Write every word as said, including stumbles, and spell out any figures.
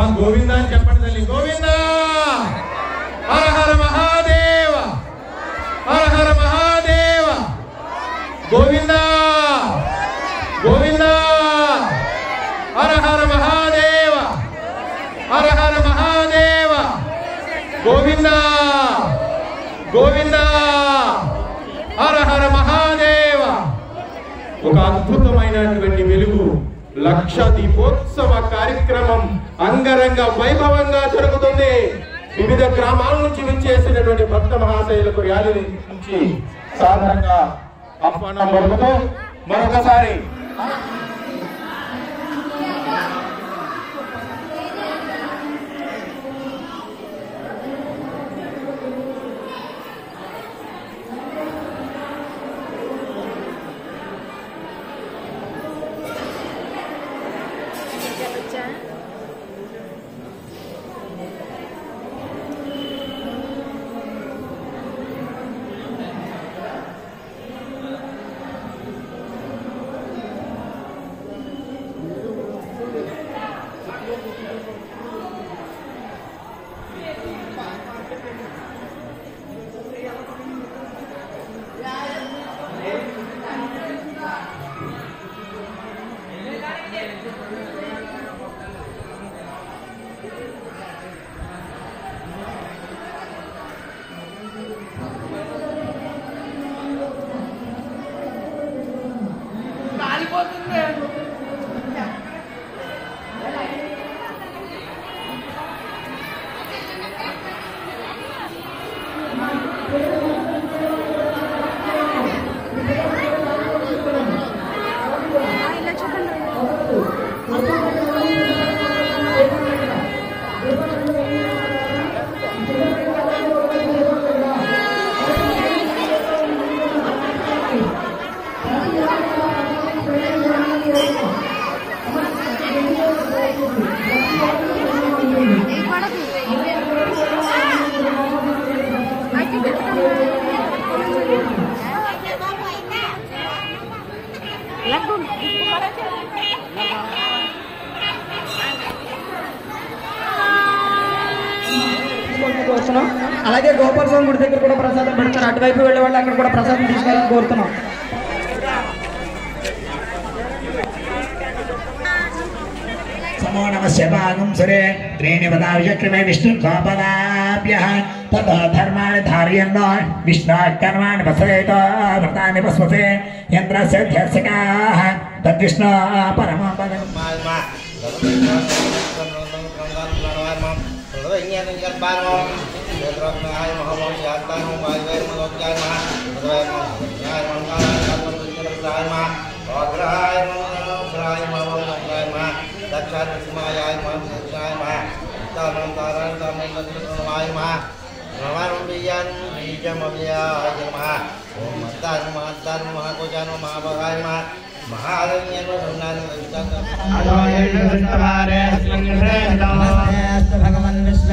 గోవింద అని చెప్పండి తల్లి. గోవింద. హర హర మహాదేవ. హర హర మహాదేవ. గోవింద గోవింద. హర హర మహాదేవ. హర హర మహాదేవ. గోవింద గోవింద. హర హర మహాదేవ. ఒక అద్భుతమైనటువంటి వెలుగు లక్ష దీపోత్సవ కార్యక్రమం అంగరంగ వైభవంగా జరుగుతుంది. వివిధ గ్రామాల నుంచి విచ్చేసినటువంటి భక్త మహాశయులకు ర్యాలీ నుంచి సాధారణంగా ఆహ్వానం పలుకుతూ మరొకసారి అలాగే గోపాల స్వామి గుడి దగ్గర కూడా ప్రసాదం పెడతారు. అటువైపు వెళ్ళే వాళ్ళు అక్కడ కూడా ప్రసాదం తీసుకోవాలని కోరుతున్నాం. समो नमस्य भागं सुरे त्रीणि पदाविचक्रमे विष्णु गोपदाभ्यः ततः धर्माणि धारयन् विष्णुः कर्माणि पश्येत व्रतानि पश्यते यन्त्रस्य ध्यर्शकाः तद्विष्णु परमं पदम् दक्षाय सिंहाय महाय महा तारं तारं तारं तत्समाय महा नमः बियन बीजमव्याय महा ओम तार महा तार महा कोजान महाभगाय महा महारण्यन सुनान विष्णु आलोय विष्णुवारे हस्लंग्रे भगवान विष्णु